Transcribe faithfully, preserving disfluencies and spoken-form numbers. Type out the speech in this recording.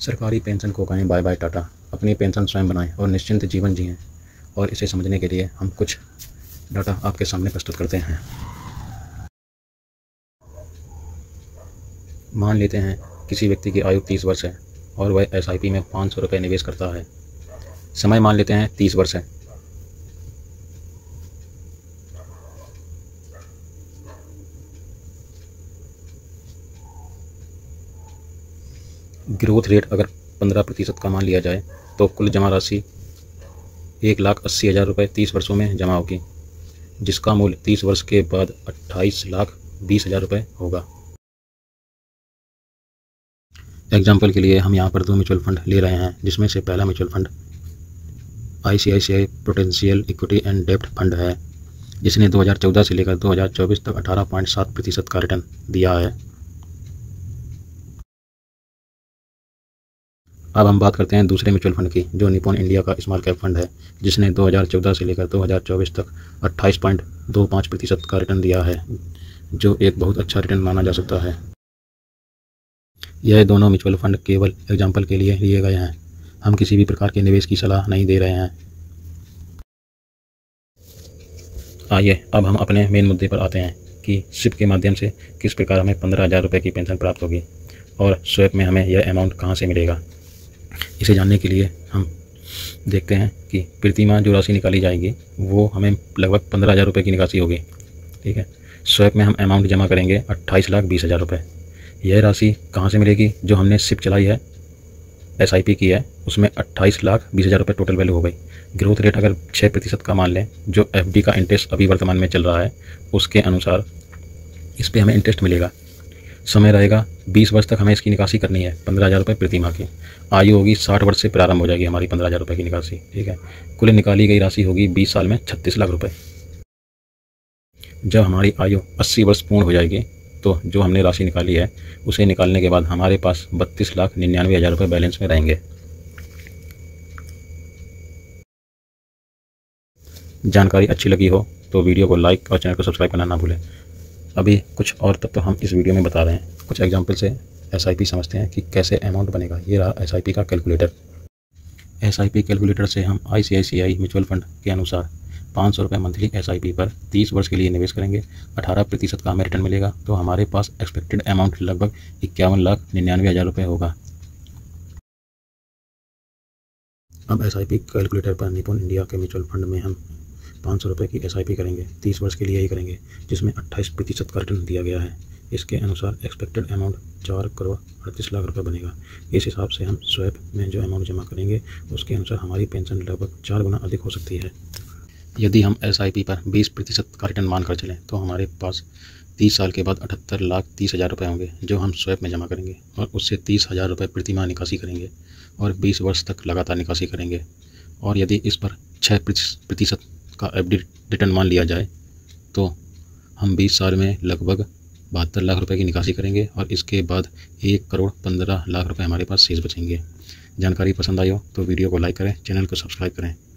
सरकारी पेंशन को कहें बाय बाय टाटा। अपनी पेंशन स्वयं बनाएं और निश्चिंत जीवन जिएं। और इसे समझने के लिए हम कुछ डाटा आपके सामने प्रस्तुत करते हैं। मान लेते हैं किसी व्यक्ति की आयु तीस वर्ष है और वह एस आई पी में पाँच सौ रुपये निवेश करता है। समय मान लेते हैं तीस वर्ष है। ग्रोथ रेट अगर पंद्रह प्रतिशत का मान लिया जाए तो कुल जमा राशि एक लाख अस्सी हज़ार रुपये तीस वर्षों में जमा होगी, जिसका मूल्य तीस वर्ष के बाद अट्ठाईस लाख बीस हज़ार रुपये होगा। एग्जाम्पल के लिए हम यहाँ पर दो म्यूचुअल फंड ले रहे हैं, जिसमें से पहला mutual fund I C I C I potential equity and डेब्ट फंड है, जिसने दो हज़ार चौदह से लेकर दो हज़ार चौबीस तक अठारह पॉइंट सात प्रतिशत का रिटर्न दिया है। अब हम बात करते हैं दूसरे म्यूचुअल फंड की, जो निपॉन इंडिया का स्मॉल कैप फंड है, जिसने दो हज़ार चौदह से लेकर दो हज़ार चौबीस तक अट्ठाईस पॉइंट दो पाँच प्रतिशत का रिटर्न दिया है, जो एक बहुत अच्छा रिटर्न माना जा सकता है। यह दोनों म्यूचुअल फंड केवल एग्जाम्पल के लिए लिए गए हैं। हम किसी भी प्रकार के निवेश की सलाह नहीं दे रहे हैं। आइए अब हम अपने मेन मुद्दे पर आते हैं कि सिप के माध्यम से किस प्रकार हमें पंद्रह हज़ार रुपये की पेंशन प्राप्त होगी और स्वैप में हमें यह अमाउंट कहाँ से मिलेगा। इसे जानने के लिए हम देखते हैं कि प्रतिमाह जो राशि निकाली जाएगी वो हमें लगभग पंद्रह हज़ार रुपये की निकासी होगी। ठीक है, स्वैप में हम अमाउंट जमा करेंगे अट्ठाईस लाख बीस हज़ार रुपये। यह राशि कहाँ से मिलेगी? जो हमने सिप चलाई है, एस आई पी की है, उसमें अट्ठाईस लाख बीस हज़ार रुपये टोटल वैल्यू हो गई। ग्रोथ रेट अगर छः प्रतिशत का मान लें, जो एफ डी का इंटरेस्ट अभी वर्तमान में चल रहा है, उसके अनुसार इस पर हमें इंटरेस्ट मिलेगा। समय रहेगा बीस वर्ष तक हमें इसकी निकासी करनी है, पंद्रह हज़ार रुपये प्रति माह की। आयु होगी साठ वर्ष से प्रारंभ हो जाएगी हमारी पंद्रह हज़ार रुपये की निकासी। ठीक है, कुल निकाली गई राशि होगी बीस साल में छत्तीस लाख रुपये। जब हमारी आयु अस्सी वर्ष पूर्ण हो जाएगी तो जो हमने राशि निकाली है उसे निकालने के बाद हमारे पास बत्तीस लाख निन्यानवे हज़ार रुपये बैलेंस में रहेंगे। जानकारी अच्छी लगी हो तो वीडियो को लाइक और चैनल को सब्सक्राइब करना ना भूलें। अभी कुछ और तत्व तो हम इस वीडियो में बता रहे हैं। कुछ एग्जाम्पल से एस आई पी समझते हैं कि कैसे अमाउंट बनेगा। ये रहा एस आई पी का calculator. S I P calculator से हम आई C I C I mutual fund के अनुसार पाँच सौ रुपये मंथली एस आई पी पर तीस वर्ष के लिए निवेश करेंगे, अठारह प्रतिशत का हमें रिटर्न मिलेगा, तो हमारे पास एक्सपेक्टेड अमाउंट लगभग इक्यावन लाख निन्यानवे हज़ार रुपये होगा। अब एस आई पी कैलकुलेटर पर निपॉन इंडिया के म्यूचुअल फंड में हम पाँच सौ रुपये की एस आई पी करेंगे, तीस वर्ष के लिए ही करेंगे, जिसमें अट्ठाईस प्रतिशत का रिटर्न दिया गया है। इसके अनुसार एक्सपेक्टेड अमाउंट चार करोड़ अड़तीस लाख रुपए बनेगा। इस हिसाब से हम स्वैप में जो अमाउंट जमा करेंगे उसके अनुसार हमारी पेंशन लगभग चार गुना अधिक हो सकती है। यदि हम एस आई पी पर बीस प्रतिशत का रिटर्न मान कर चलें तो हमारे पास तीस साल के बाद अठहत्तर लाख तीस हज़ार रुपये होंगे, जो हम स्वैप में जमा करेंगे और उससे तीस हज़ार रुपये प्रति माह निकासी करेंगे और बीस वर्ष तक लगातार निकासी करेंगे। और यदि इस पर छः प्रतिशत का एफ डी रिटर्न मान लिया जाए तो हम बीस साल में लगभग बहत्तर लाख रुपए की निकासी करेंगे और इसके बाद एक करोड़ पंद्रह लाख रुपए हमारे पास शेष बचेंगे। जानकारी पसंद आई हो तो वीडियो को लाइक करें, चैनल को सब्सक्राइब करें।